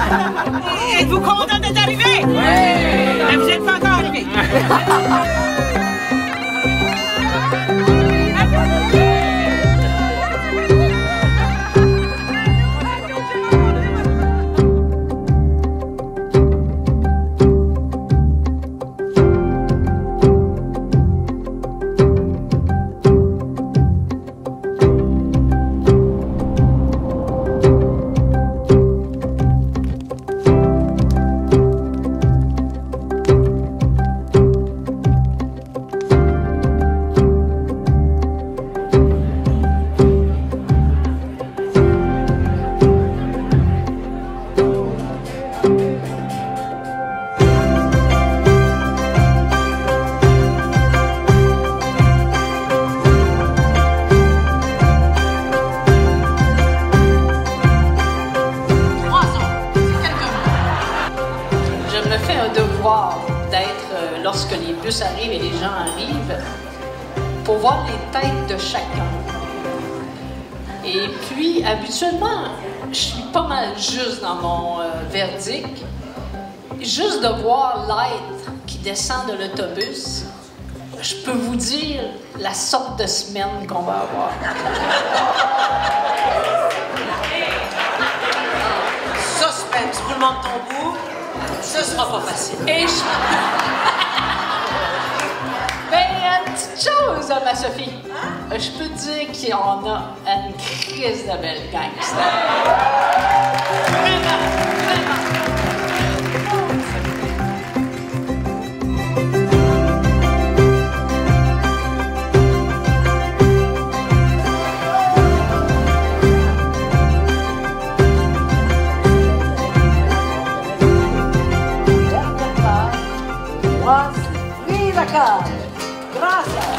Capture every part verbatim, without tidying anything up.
Êtes-vous content d'être arrivé? Oui! Mais vous n'êtes pas encore arrivé. D'être, euh, lorsque les bus arrivent et les gens arrivent, pour voir les têtes de chacun. Et puis, habituellement, je suis pas mal juste dans mon euh, verdict. Juste de voir l'être qui descend de l'autobus, je peux vous dire la sorte de semaine qu'on va avoir. Suspense, roulement de tambour. Ce sera pas facile. Et je... Ben, une petite chose, ma Sophie. Hein? Je peux te dire qu'on a une crise de belle gangster. Vraiment, vraiment. Gracias.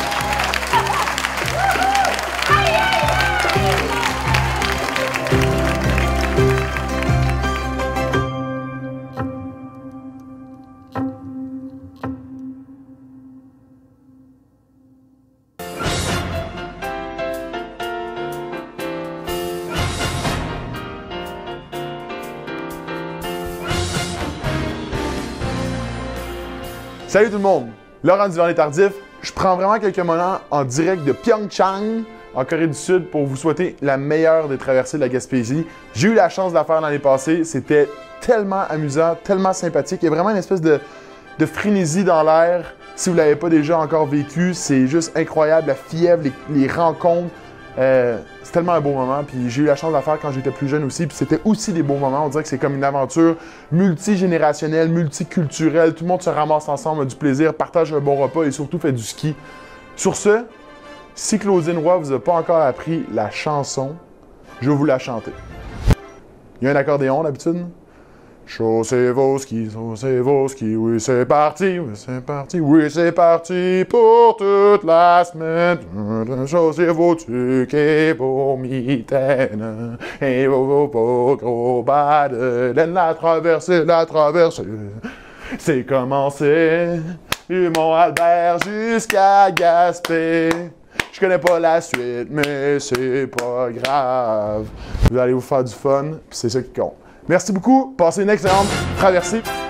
Salut tout le monde! Laurent Duvernay-Tardif, je prends vraiment quelques moments en direct de Pyeongchang, en Corée du Sud, pour vous souhaiter la meilleure des traversées de la Gaspésie. J'ai eu la chance de la faire l'année passée, c'était tellement amusant, tellement sympathique. Il y a vraiment une espèce de, de frénésie dans l'air. Si vous ne l'avez pas déjà encore vécu, c'est juste incroyable, la fièvre, les, les rencontres. Euh, c'est tellement un beau moment, puis j'ai eu la chance de la faire quand j'étais plus jeune aussi, puis c'était aussi des beaux moments. On dirait que c'est comme une aventure multigénérationnelle, multiculturelle. Tout le monde se ramasse ensemble, a du plaisir, partage un bon repas et surtout fait du ski. Sur ce, si Claudine Roy vous a pas encore appris la chanson, je vais vous la chanter. Il y a un accordéon d'habitude? Chaussez vos skis, chaussez vos skis, oui c'est parti, oui c'est parti, oui c'est parti pour toute la semaine. Chaussez vos tucs et vos mitaines, et vos, vos, vos gros bas de laine. La traversée, la traversée, c'est commencé du Mont-Albert jusqu'à Gaspé. Je connais pas la suite, mais c'est pas grave. Vous allez vous faire du fun, puis c'est ça qui compte. Merci beaucoup, passez une excellente traversée.